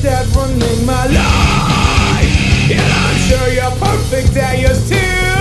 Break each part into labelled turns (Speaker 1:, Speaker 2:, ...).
Speaker 1: at running my life, and I'm sure you're perfect at yours too.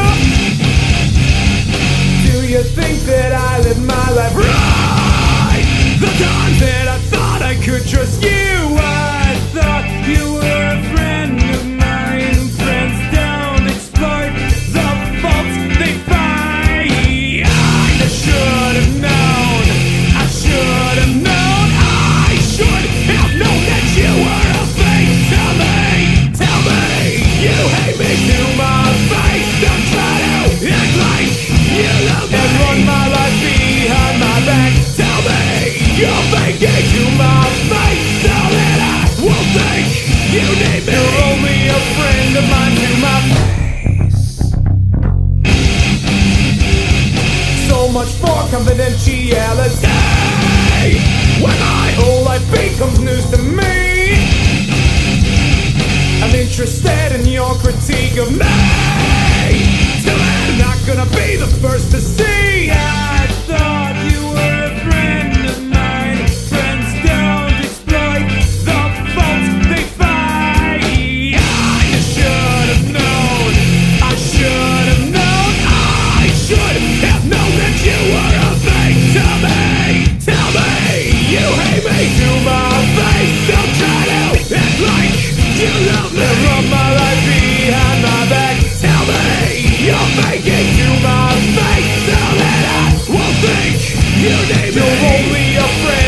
Speaker 1: Do you think that I live my life right? The times that I thought I could trust you, I thought you were a friend of mine. Friends don't exploit the faults they find. I just should have known. I should have known. I should have known that you were a fake. Tell me, you hate me to my face. Don't try to act like you love me and run my life behind my back. Tell me you're faking to my face so that I won't think you need me. You're only a friend of mine to my face. So much for confidentiality when my whole life becomes news to me. I'm interested in your critique of me. Still, I'm not gonna be the first to see. I thought you were a friend of mine. Friends don't exploit the faults they find. I just should have known. I should have known. I should have known that you were a fake. Tell me, you hate me to my face. Don't try to act like you love me and run my life behind my back. Tell me you're faking to my face so that I won't think you need me. You're only a friend.